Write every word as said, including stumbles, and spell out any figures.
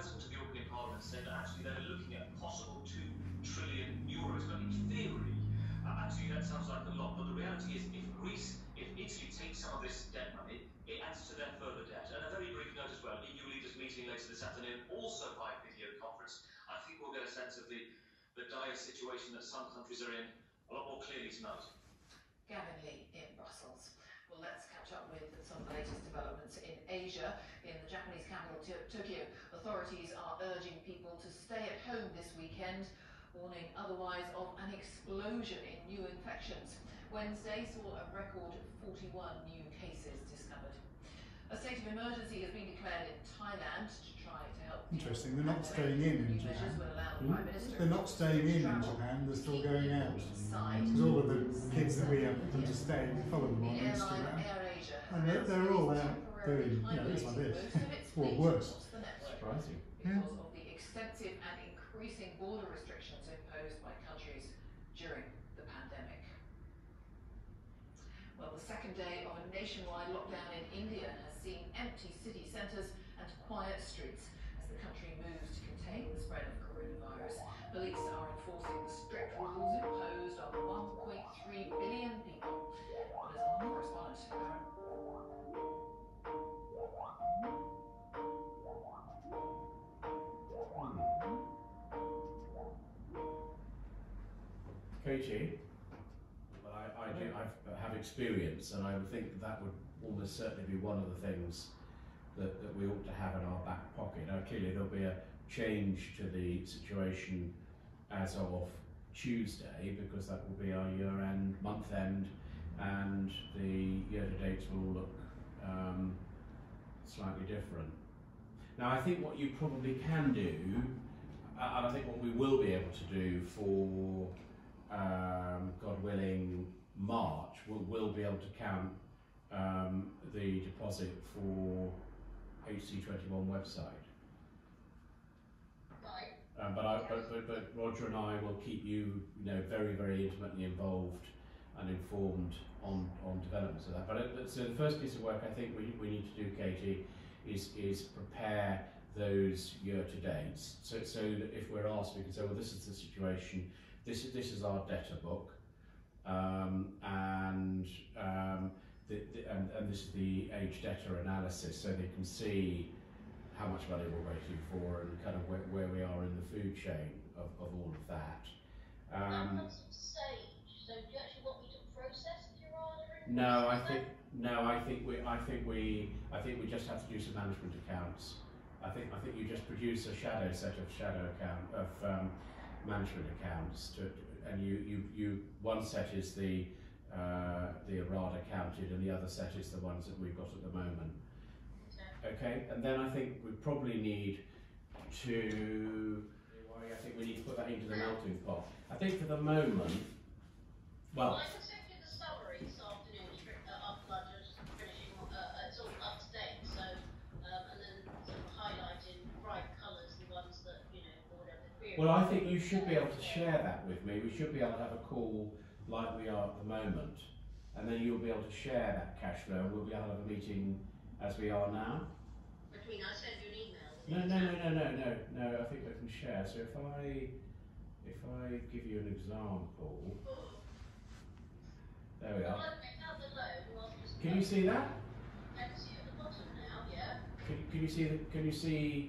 President of the European Parliament said that actually they're looking at possible two trillion euros. But in theory, uh, actually that sounds like a lot. But the reality is, if Greece, if Italy takes some of this debt money, it adds to their further debt. And a very brief note as well, E U leaders meeting later this afternoon, also by video conference. I think we'll get a sense of the, the dire situation that some countries are in a lot more clearly tonight. Gavin Lee in Brussels. Well, let's catch up with some of the latest developments in Asia. In the Japanese capital, Tokyo, authorities are urging people to stay at home this weekend, warning otherwise of an explosion in new infections. Wednesday saw a record forty-one new cases discovered. A state of emergency has been declared in Thailand to try to help. Interesting, they're not staying in in Japan. Mm. They're not staying in in Japan, they're still going out. Because all of the kids that we have them to stay, we follow them on Instagram. And they're, they're all out doing, you know, it's like this, or worse. Surprising. Because of the extensive and increasing border restrictions imposed by countries during the pandemic. Well, the second day of a nationwide lockdown in India has seen empty city centres and quiet streets as the country moves to contain the spread of coronavirus. Police are enforcing the strict rules imposed on one point three billion people. What is our correspondent, Aaron? Katie, well, I, I do I've, have experience, and I would think that that would almost certainly be one of the things that, that we ought to have in our back pocket. Now, clearly there'll be a change to the situation as of Tuesday, because that will be our year-end, month-end, and the year-to-dates will all look um, slightly different. Now, I think what you probably can do, uh, and I think what we will be able to do for Um, God willing, March, we'll, we'll be able to count um, the deposit for H C twenty-one website. Right. Um, but, I, but, but, but Roger and I will keep you, you know, very, very intimately involved and informed on, on developments of that. But, it, but so the first piece of work I think we, we need to do, Katie, is, is prepare those year-to-dates. So, so that if we're asked, we can say, well, this is the situation. This is, this is our debtor book, um, and, um, the, the, and, and this is the age debtor analysis, so they can see how much money we're waiting for and kind of where, where we are in the food chain of, of all of that. Um, That's stage. So do you actually want me to process your order? no, I think no, I think we, I think we, I think we just have to do some management accounts. I think I think you just produce a shadow set of shadow account of. Um, management accounts, to, and you, you, you, one set is the uh, the ERAD accounted, and the other set is the ones that we've got at the moment. Okay, okay? And then I think we probably need to, I think we need to put that into the melting pot. I think for the moment, well, well I can send you the summary this afternoon, uh, after lunch, just finishing, uh, it's all up to date, so, um, and then sort of highlighting bright colours, the ones that, you know, for whatever period. Well, I think you should be able to share that with me. We should be able to have a call like we are at the moment, and then you'll be able to share that cash flow, and we'll be able to have a meeting as we are now. Between I send you an email. No, no, no, no, no, no, no. I think we can share. So if I, if I give you an example, there we are. Can you see that? I can see at the bottom now. Yeah. Can, can you see the? Can you see